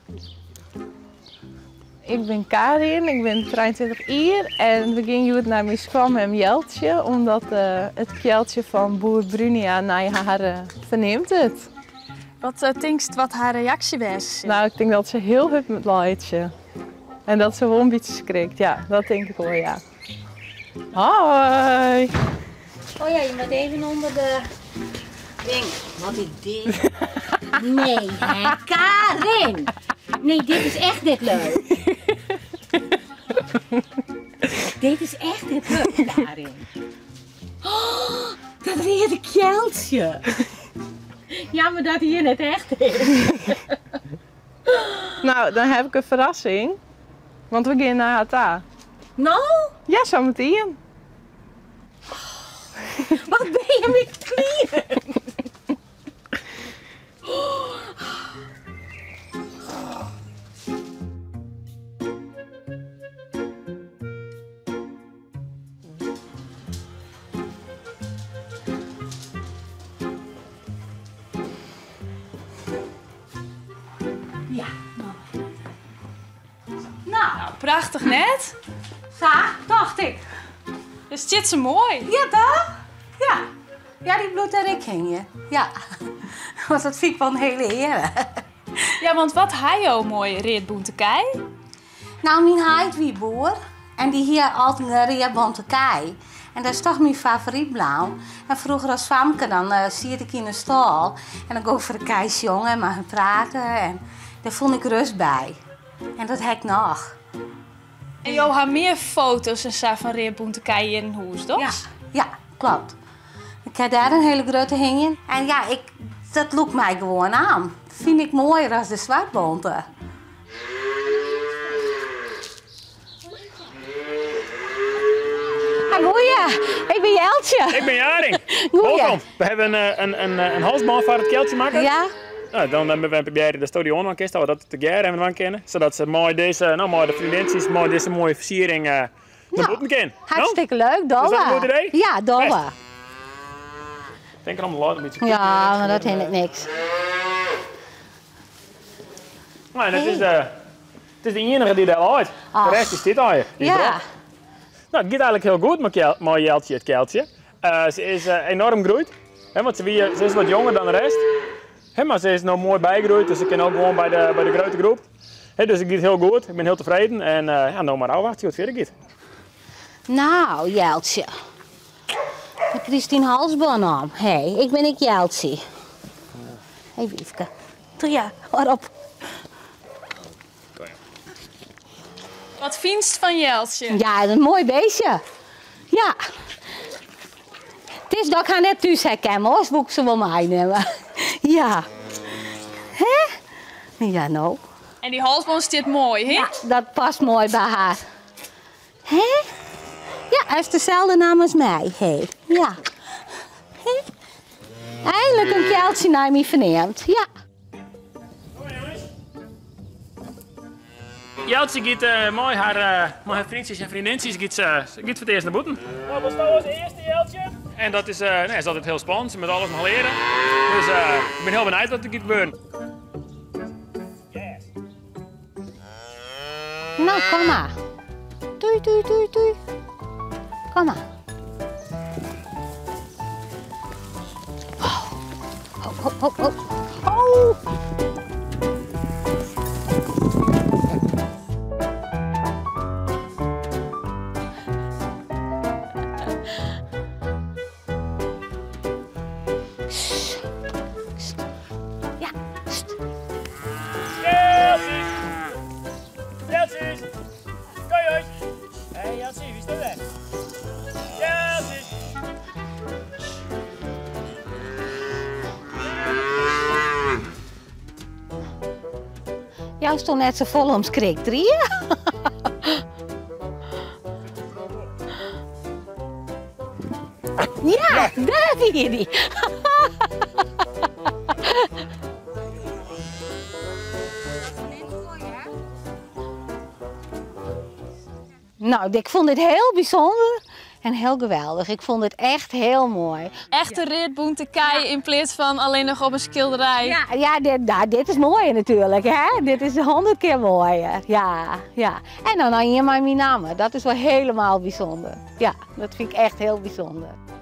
Ik ben Karin, ik ben 23 jaar en we gingen uit naar mijn kwam en Jeltje, omdat het kjeltje van boer Brunia naar haar verneemt het. Wat denkst wat haar reactie was? Nou, ik denk dat ze heel hut met Leidje. En dat ze wel een beetje schrikt, ja, dat denk ik wel, ja. Hoi! Oh ja, je moet even onder de ding. Wat is dit? Nee, hè? Karin! Nee, dit is echt niet leuk. Dit is echt niet leuk, Karin. Oh, dat reerde kjeltje. Jammer dat hij hier net echt is. Nou, dan heb ik een verrassing. Want we gaan naar HTA. Nou? Ja, zo meteen. Wat ben je met knieën? Ja, Nou, prachtig net. zo, dacht ik. Dus het zit zo mooi. Ja, toch? Ja. Ja, die bloed en ik hing je. Ja. Want dat vind ik wel een hele eer. Ja, want wat hij mooi reed boentekei. Nou, mijn huid wie boer. En die hier altijd een reerbonte kei. En dat is toch mijn favoriet blauw. En vroeger als famke dan zie ik in een stal. En dan go ik voor de keisjongen en mag praten. En daar vond ik rust bij. En dat heb ik nog. En Jo had meer foto's en zo van reed boentekei in een huis, toch? Ja, ja, klopt. Ik heb daar een hele grote hingen. En ja, dat loekt mij gewoon aan. Dat vind ik mooier dan de zwartbonte. Goeie, ik ben Jeltje. Ik ben Jaring. Goeie. Welkom. We hebben een halsband voor het keeltje maken. Ja? Nou, dan hebben we proberen de studio aan kisten, dat te geren hebben we kennen, zodat ze mooi deze, mooi de vriendinnetjes, mooi deze mooie versiering naar boeten kennen. Hartstikke leuk, dolle. Is dat een goed idee? Ja, dolle. Best. Ik denk er allemaal een beetje. Ja, maar dat vind ik niks. Nou, dat is het is de enige die daar uit. Ach. De rest is dit al je. Ja. Nou, het gaat eigenlijk heel goed met Jeltje, het keeltje. Ze is enorm groeid, want ze is wat jonger dan de rest. Maar ze is nog mooi bijgegroeid, dus ik kan ook gewoon bij de grote groep. Dus het gaat heel goed, ik ben heel tevreden en nou maar afwachten hoe het verder gaat. Nou, Jeltje. Ik kies die halsband aan. Hé, ik ben Jeltje. Hé, Wiefke. Doe ja, waarop. Wat vindt van Jeltje? Ja, dat is een mooi beestje. Ja. Het is dat ik haar net thuis herkennen, hoor. Boek ze wel meenemen. Ja. Hè? Ja, nou. En die halsband zit mooi, hè? Ja, dat past mooi bij haar. Hè? Ja, hij is dezelfde naam als mij. Hé. Ja. Hè? Eindelijk een keeltje naar me verneemt. Ja. Jeltje gaat mooi haar vriendjes en vriendinnetjes gaat voor het eerst naar boeten. Nou, wat staat als eerste Jeltje? En dat is, is altijd heel spannend, ze moet alles nog leren. Dus ik ben heel benieuwd wat er gaat gebeuren. Yes. Nou, kom maar. Doei, doei, doei, doei. Kom maar. Hop, hop, hop, hop. Oh! Ja, Jeltjes! Jeltjes! Kom jongens! Hé Jeltje, wie is er weg? Jeltjes! jou stond net zo vol om schrik drieën. Ja, daar zie je die. Nou, ik vond dit heel bijzonder. En heel geweldig. Ik vond het echt heel mooi. Echte reetboente kei in plaats van alleen nog op een schilderij. Ja, dit is mooi natuurlijk. Hè? Dit is 100 keer mooier. Ja. En dan hier maar mijn naam. Dat is wel helemaal bijzonder. Ja, dat vind ik echt heel bijzonder.